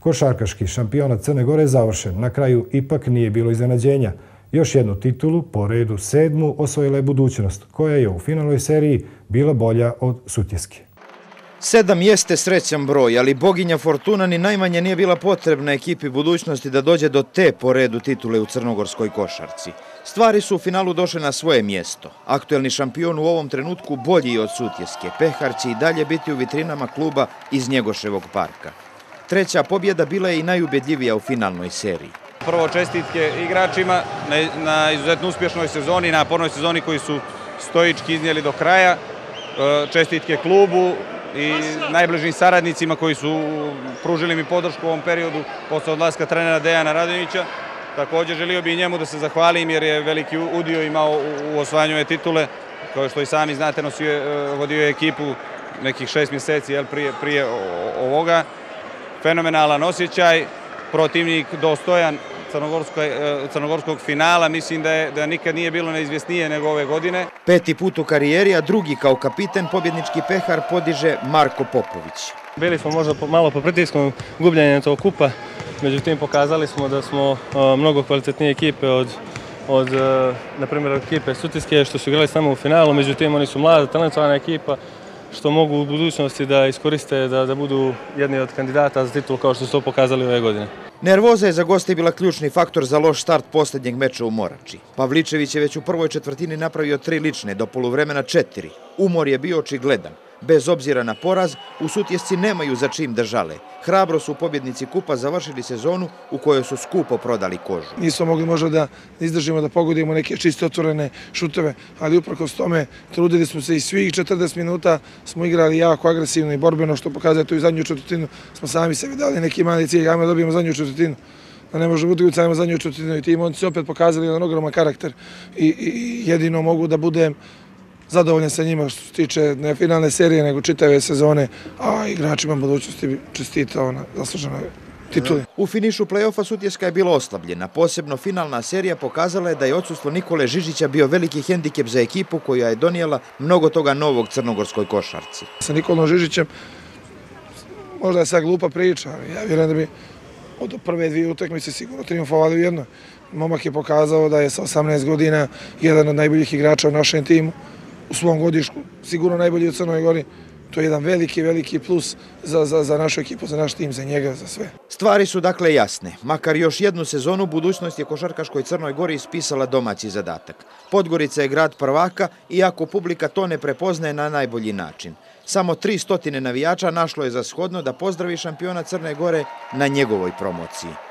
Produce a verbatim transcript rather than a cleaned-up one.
Košarkaški šampionat Crne Gore je završen. Na kraju ipak nije bilo iznenađenja. Još jednu titulu, po redu sedmu, osvojila je Budućnost, koja je u finalnoj seriji bila bolja od Sutjeske. Sedam jeste srećan broj, ali boginja Fortuna ni najmanje nije bila potrebna ekipi Budućnosti da dođe do te po redu titule u crnogorskoj košarci. Stvari su u finalu došle na svoje mjesto. Aktuelni šampion u ovom trenutku bolji od Sutjeske. Pehar će i dalje biti u vitrinama kluba iz Njegoševog parka. Treća pobjeda bila je i najubedljivija u finalnoj seriji. Prvo čestitke igračima na, na izuzetno uspješnoj sezoni, na napornoj sezoni koji su stoički iznijeli do kraja. Čestitke klubu i najbližim saradnicima koji su pružili mi podršku u ovom periodu posle odlaska trenera Dejana Radonjića. Također želio bih i njemu da se zahvalim jer je veliki udio imao u osvajanju ove titule. Kao što i sami znate, nosio je, vodio je ekipu nekih šest mjeseci jel, prije, prije ovoga. Fenomenalan osjećaj, protivnik dostojan crnogorskog finala. Mislim da, je, da nikad nije bilo neizvjesnije nego ove godine. Peti put u karijeri, a drugi kao kapiten pobjednički pehar podiže Marko Popović. Bili smo možda malo po pritisku gubljenja tog kupa, međutim pokazali smo da smo mnogo kvalitetnije ekipe od, od na primjer, ekipe Sutjeske što su igrali samo u finalu, međutim oni su mlada, talentovana ekipa što mogu u budućnosti da iskoriste da, da budu jedni od kandidata za titul kao što su to pokazali ove godine. Nervoza je za goste bila ključni faktor za loš start posljednjeg meča u Morači. Pavličević je već u prvoj četvrtini napravio tri lične, do poluvremena četiri. Umor je bio očigledan. Bez obzira na poraz, u Sutjesci nemaju za čim da žale. Hrabro su pobjednici kupa završili sezonu u kojoj su skupo prodali kožu. Nismo mogli možda da izdržimo da pogodimo neke čiste otvorene šuteve, ali uprkos tome trudili smo se i svih četrdeset minuta smo igrali jako agresivno i borbeno, što pokazuje tu i zadnju četvrtinu. Smo sami sebi dali neki mali cilj, ajmo da dobijemo zadnju četvrtinu. Da ne možemo utjecati zadnju četvrtinu i ti momci opet pokazali jedan ogroman karakter i, i jedino mogu da budem zadovoljan sa njima što se tiče ne finalne serije, nego čitave sezone, a igračima budućnosti bi čestitao na zasluženoj tituli. U finišu play-offa Sutjeska je bila oslabljena. Posebno finalna serija pokazala je da je odsustvo Nikole Žižića bio veliki hendikep za ekipu koja je donijela mnogo toga novog crnogorskoj košarci. Sa Nikolom Žižićem možda je sad glupa priča, ali ja vjerujem da bi od prve dvije utakmice sigurno triumfovali u jednoj. Momak je pokazao da je sa osamnaest godina jedan od najboljih igrača u našem timu. U svom godišku, sigurno najbolji u Crnoj Gori. To je jedan veliki, veliki plus za, za, za našu ekipu, za naš tim, za njega, za sve. Stvari su dakle jasne. Makar još jednu sezonu budućnost je košarkaškoj Crnoj Gori ispisala domaći zadatak. Podgorica je grad prvaka, iako publika to ne prepoznaje na najbolji način. Samo tri stotine navijača našlo je za shodno da pozdravi šampiona Crne Gore na njegovoj promociji.